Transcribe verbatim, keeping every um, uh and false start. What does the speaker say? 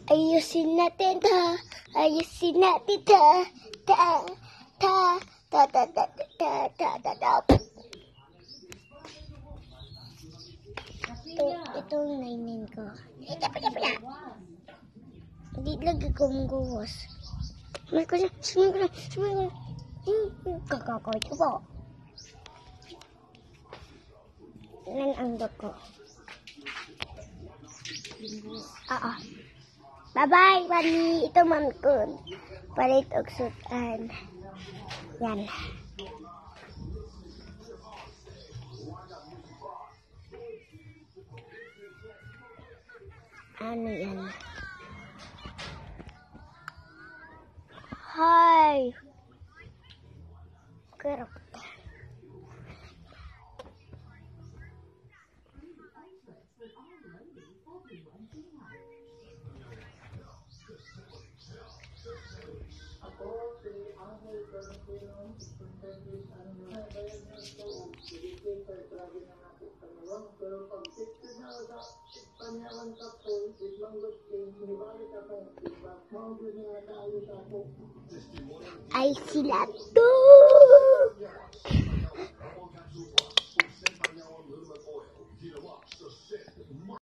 Ayusin natin ta. Ayusin natin ta. Ta. Ta. Ta. Ta. Ta. Ta. Ta. Ta. Ta. Ito, itong nainin ko. Ito, pala, pala. Hindi lagi ko mungguwas. Sumay ko siya. Sumay ko siya. Sumay ko siya. Kakakaw ito po. Yan ang doko. Oo. Bye-bye, Mami. Ito man kun. Palit og sutan. Yan. Ano yan? Hi. Kerap. Ay, sila to!